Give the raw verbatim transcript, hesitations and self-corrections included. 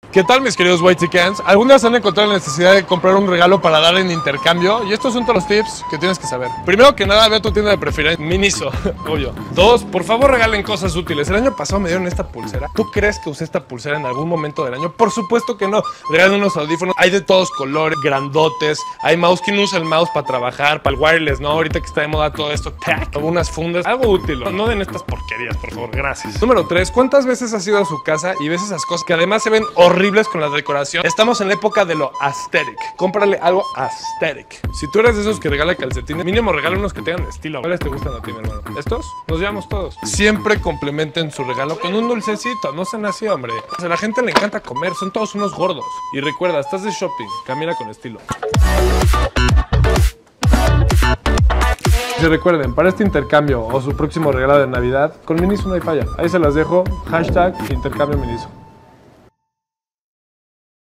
¿Qué tal, mis queridos White Chickens? ¿Algunas han encontrado la necesidad de comprar un regalo para dar en intercambio? Y estos son todos los tips que tienes que saber. Primero que nada, ve a tu tienda de preferencia. Miniso, obvio. Dos, por favor regalen cosas útiles. El año pasado me dieron esta pulsera. ¿Tú crees que usé esta pulsera en algún momento del año? Por supuesto que no. Regalen unos audífonos. Hay de todos colores, grandotes. Hay mouse. ¿Quién usa el mouse para trabajar? Para el wireless, ¿no? Ahorita que está de moda todo esto. Tac. Algunas fundas. Algo útil. No, no den estas porquerías, por favor. Gracias. Número tres. ¿Cuántas veces has ido a su casa y ves esas cosas que además se ven horribles con la decoración? Estamos en la época de lo aesthetic. Cómprale algo aesthetic. Si tú eres de esos que regala calcetines, mínimo regala unos que tengan estilo. ¿Cuáles te gustan a ti, mi hermano? ¿Estos? Nos llevamos todos. Siempre complementen su regalo con un dulcecito. No sean así, hombre. A la gente le encanta comer. Son todos unos gordos. Y recuerda, estás de shopping. Camina con estilo. Y recuerden, para este intercambio o su próximo regalo de Navidad, con Miniso no hay falla. Ahí se las dejo. Hashtag intercambio Miniso.